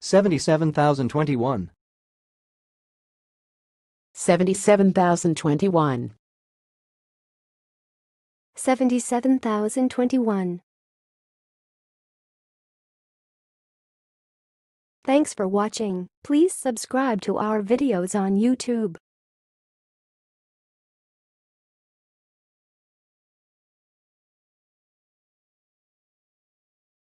77,021. 77,021. 77,021. Thanks for watching. Please subscribe to our videos on YouTube.